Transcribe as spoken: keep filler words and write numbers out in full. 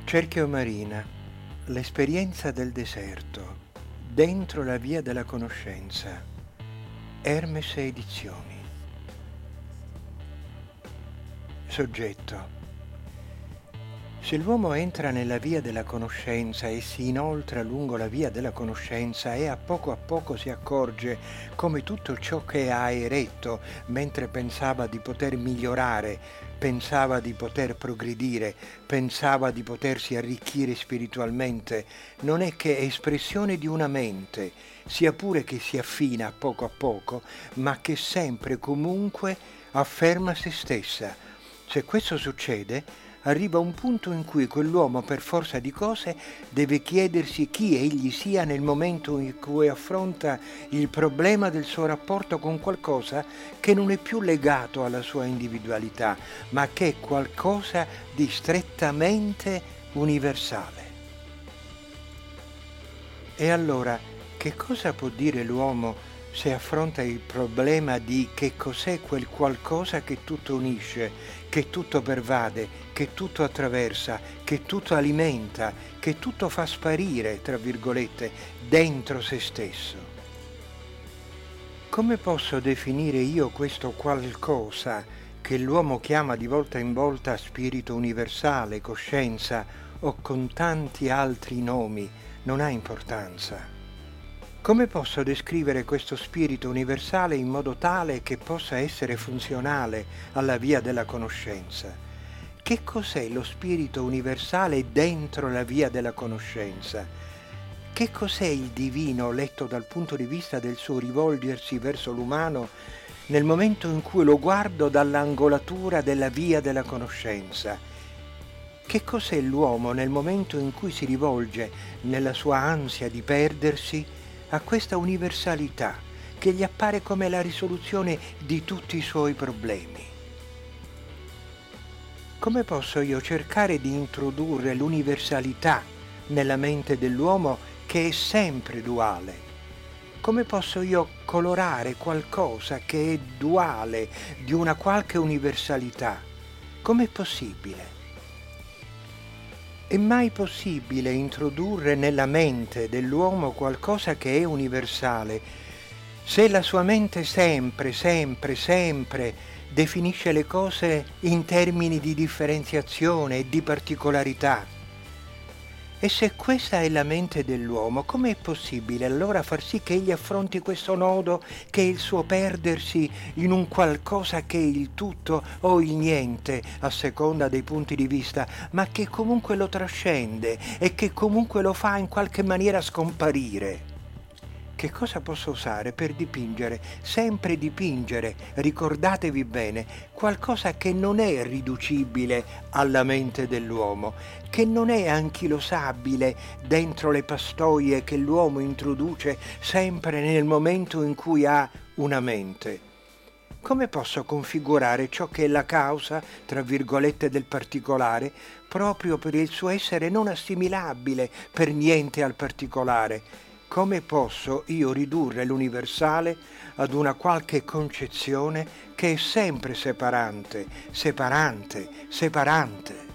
Cerchio Marina, l'esperienza del deserto, dentro la via della conoscenza, Hermes Edizioni. Soggetto. Se l'uomo entra nella via della conoscenza e si inoltra lungo la via della conoscenza e a poco a poco si accorge come tutto ciò che ha eretto, mentre pensava di poter migliorare, pensava di poter progredire, pensava di potersi arricchire spiritualmente, non è che espressione di una mente, sia pure che si affina a poco a poco, ma che sempre comunque afferma se stessa. Se questo succede, arriva un punto in cui quell'uomo per forza di cose deve chiedersi chi egli sia nel momento in cui affronta il problema del suo rapporto con qualcosa che non è più legato alla sua individualità, ma che è qualcosa di strettamente universale. E allora, che cosa può dire l'uomo se affronta il problema di che cos'è quel qualcosa che tutto unisce, che tutto pervade, che tutto attraversa, che tutto alimenta, che tutto fa sparire, tra virgolette, dentro se stesso? Come posso definire io questo qualcosa che l'uomo chiama di volta in volta spirito universale, coscienza o con tanti altri nomi? Non ha importanza. Come posso descrivere questo spirito universale in modo tale che possa essere funzionale alla via della conoscenza? Che cos'è lo spirito universale dentro la via della conoscenza? Che cos'è il divino letto dal punto di vista del suo rivolgersi verso l'umano nel momento in cui lo guardo dall'angolatura della via della conoscenza? Che cos'è l'uomo nel momento in cui si rivolge nella sua ansia di perdersi a questa universalità che gli appare come la risoluzione di tutti i suoi problemi? Come posso io cercare di introdurre l'universalità nella mente dell'uomo che è sempre duale? Come posso io colorare qualcosa che è duale di una qualche universalità? Com'è possibile? È mai possibile introdurre nella mente dell'uomo qualcosa che è universale se la sua mente sempre, sempre, sempre definisce le cose in termini di differenziazione e di particolarità? E se questa è la mente dell'uomo, com'è possibile allora far sì che egli affronti questo nodo che è il suo perdersi in un qualcosa che è il tutto o il niente, a seconda dei punti di vista, ma che comunque lo trascende e che comunque lo fa in qualche maniera scomparire? Che cosa posso usare per dipingere? Sempre dipingere, ricordatevi bene, qualcosa che non è riducibile alla mente dell'uomo, che non è anchilosabile dentro le pastoie che l'uomo introduce sempre nel momento in cui ha una mente. Come posso configurare ciò che è la causa, tra virgolette, del particolare, proprio per il suo essere non assimilabile per niente al particolare? Come posso io ridurre l'universale ad una qualche concezione che è sempre separante, separante, separante?